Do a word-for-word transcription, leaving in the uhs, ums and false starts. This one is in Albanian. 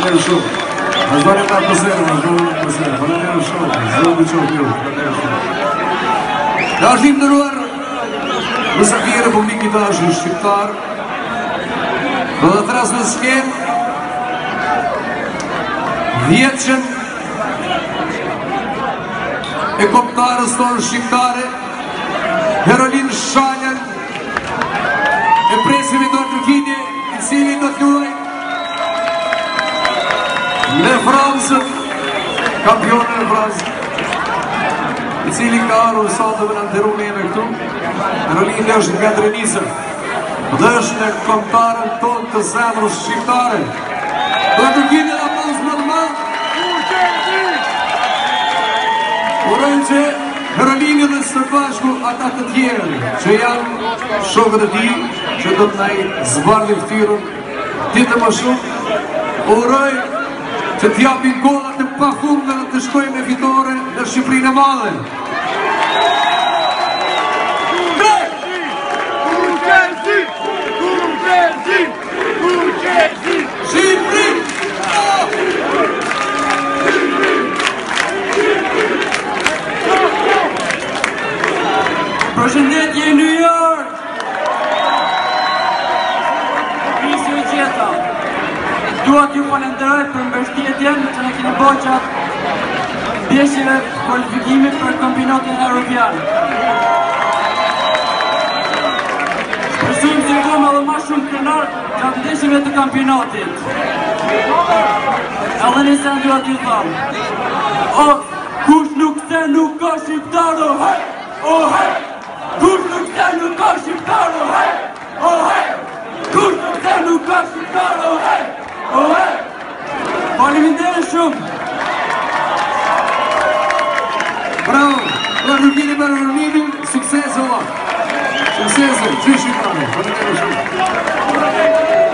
Faleminderit shumë. Vazhdoni me atmosferën, vazhdoni me atmosferën. Faleminderit shumë. Zoti ju qof ju. Faleminderit shumë. Në është i nderuar mysafirë publik i dashur shqiptar. Do të tras në skenë vjetëshën e koptarës tonë shqiptare, Herolin Shanjan, e presim i do të kini, i cili do të luaj në Fransën, kampionën e Fransën, i cili ka arru sot dhe më në ndëru me me këtu. Herolin është nga Drenisën, dhe është në komptarën tonë të zemrës shqiptare. Do të kini dhe pas më të madhë. Urojnë që Herolini dhe së bashku ata të tjerë që janë shokët e ti, që do të naj zbardhin ftyrën ditë më shumë. Urojnë që t'japin gollat e pafundme dhe të shkojnë me fitore në Shqipërinë e Madhe. Përshëndetje New York! Prisju i qeta, dua t'ju falenderoj për mbështetjen që në keni boqat ndeshjeve kualifikimit për kampionatin evropian. Shpresojmë se vëmë edhe ma shumë krenar gjatë ndeshjeve të kampionatit. Edhe nëse në dua t'ju thamë, o, kush nuk se nuk ka shqiptaro, hej, o, hej! Kush nuk se nuk ka shqiptaro, hej, o, hej! Kush nuk se nuk ka shqiptaro, hej, o, hej! Faleminderit shumë! Bravo! Vladimir Herolini, sukses o! Sukses o! Që shqiptare! Faleminderit shumë!